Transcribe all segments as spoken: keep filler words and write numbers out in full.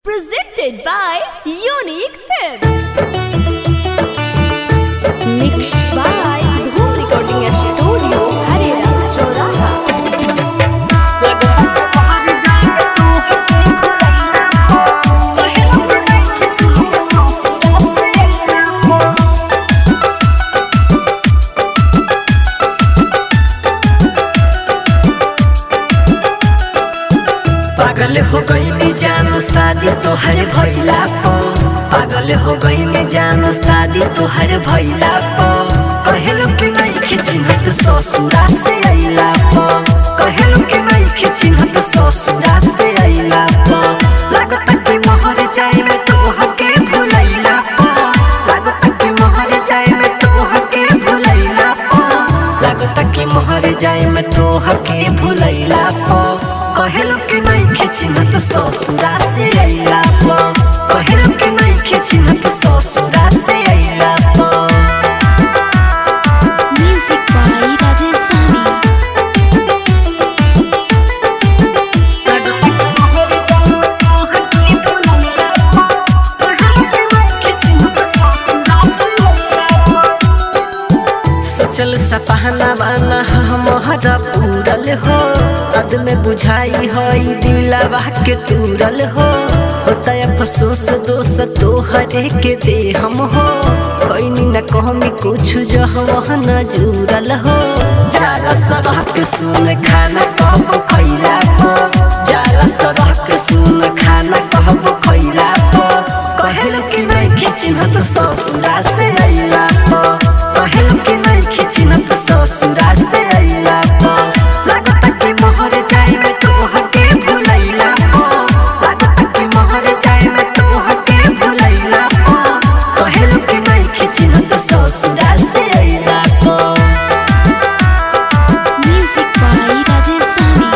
Presented by Unique Films. Mixed by Dhoom Recording Studio, Harera, Choraha. पागल हो गई मैं जानो शादी तोहर भइला पो पागल हो गई मैं जानो शादी तोहर भइला पो कहलो कि नहीं खिचिनत ससुरा से आइला पो कहलो कि नहीं खिचिनत ससुरा से आइला पो लागत कि मोहर जाए मैं तोहके भुलैला पो लागत कि मोहर जाए मैं तोहके भुलैला पो लागत कि मोहर जाए मैं तोहके भुलैला पो कहलो कि नहीं खिचिनत ससुरा से आइला पो कहलो कि नहीं खिचिनत ससुरा से आइला पो। Music by Rajeshani. सोचल सपना बना हमारा पूरल हो अद में बुझाई होई दिलवा के तूरल हो होता अफसोस दोष तोहरे के दे हम हो कोई न कहमी कुछ जो हम न जुड़ल हो जाला सबह के सुन खाना कहब खैला हो जाला सबह के सुन खाना कहब खैला हो कहलो कि नहीं खिचिनत ससुरा से आइला हो कहलो कि नहीं खिचिनत ससुरा से आइला हो लागत कि मोहर जाए मैं तोहके भुलैला हो लागत कि मोहर जाए मैं तोहके भुलैला हो कहलो कि नहीं खिचिनत ससुरा से आइला हो। Music by राजेशानी।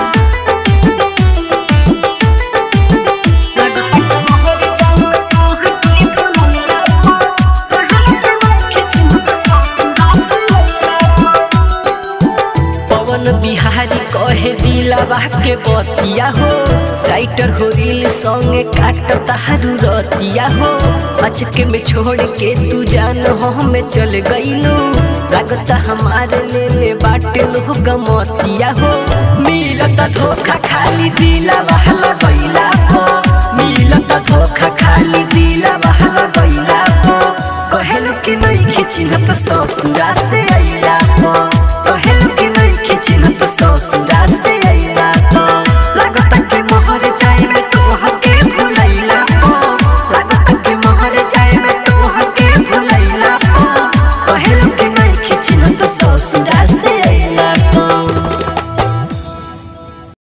बिहारी कहे दिलवा के बतिया हो राइटर हो रील संगे काट तारू रतिया हो अचके में छोड़ के तू जान हो हमें चल गईलू लागत हमारे ले ले बाटे लोग मतिया हो मिलत धोखा खाली दिलवा लगैला हो मिलत धोखा खाली दिलवा लगैला हो कहलो कि नहीं खिचिनत ससुरा